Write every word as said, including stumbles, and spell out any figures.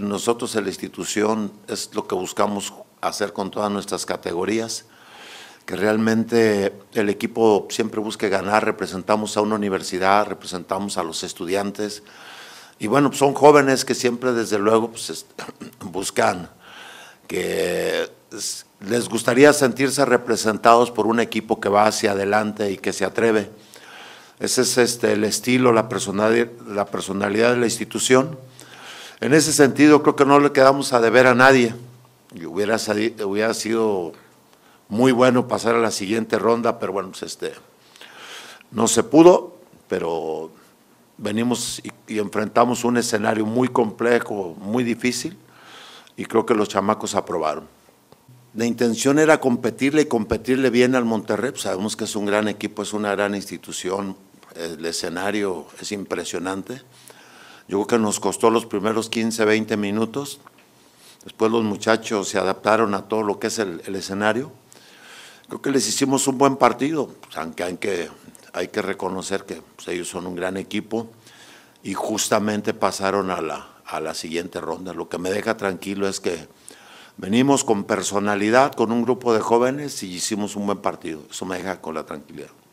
nosotros en la institución es lo que buscamos hacer con todas nuestras categorías, que realmente el equipo siempre busque ganar, representamos a una universidad, representamos a los estudiantes, y bueno, pues son jóvenes que siempre desde luego pues, buscan que les gustaría sentirse representados por un equipo que va hacia adelante y que se atreve. Ese es este, el estilo, la personalidad, la personalidad de la institución. En ese sentido, creo que no le quedamos a deber a nadie. Y hubiera, hubiera sido muy bueno pasar a la siguiente ronda, pero bueno, pues este, no se pudo, pero venimos y, y enfrentamos un escenario muy complejo, muy difícil, y creo que los chamacos aprobaron. La intención era competirle y competirle bien al Monterrey, pues sabemos que es un gran equipo, es una gran institución, el escenario es impresionante. Yo creo que nos costó los primeros quince, veinte minutos, después los muchachos se adaptaron a todo lo que es el, el escenario. Creo que les hicimos un buen partido, pues aunque hay que, hay que reconocer que pues, ellos son un gran equipo y justamente pasaron a la, a la siguiente ronda. Lo que me deja tranquilo es que venimos con personalidad, con un grupo de jóvenes y hicimos un buen partido. Eso me deja con la tranquilidad.